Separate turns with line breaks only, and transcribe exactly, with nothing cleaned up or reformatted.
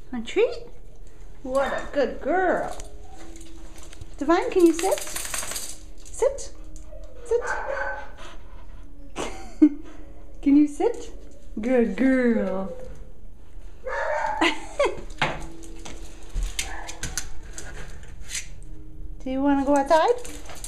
A treat? What a good girl. Devine, can you sit? Sit. Sit. Can you sit? Good girl. Do you want to go outside?